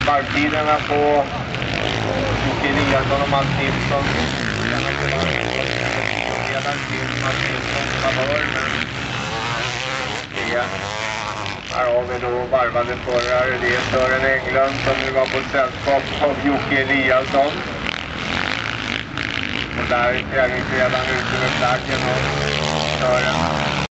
varvtiderna på Jocke Eliasson och Mats Nilsson. Ledaren till Mats Nilsson favör, men här har vi då varvade förare. Det är Sören Englund som nu var på sällskap av Jocke Eliasson. Och där är tävlingsledaren ute med flaggen och Sören